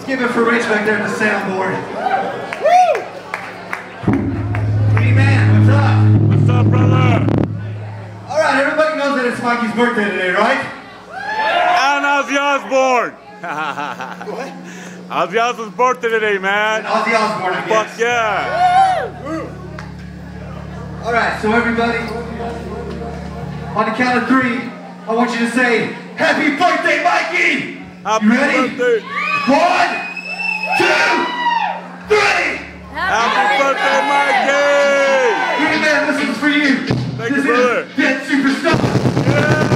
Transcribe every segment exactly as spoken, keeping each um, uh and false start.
Give it for Rich back there on the soundboard. Woo! Pretty man, what's up? What's up, brother? All right, everybody knows that it's Mikey's birthday today, right? And Ozzy Osbourne. What? Ozzy Osbourne's birthday today, man. And Ozzy Osbourne, I guess. Fuck yeah. Woo! All right, so everybody, on the count of three, I want you to say, "Happy birthday, Mikey!" Happy You ready? birthday. One, two, three! Happy birthday, Mikey! Hey man, this is for you. Thank this you, brother. is Dead Superstar. Yeah.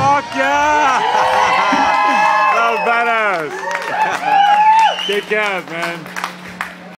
Kick ass,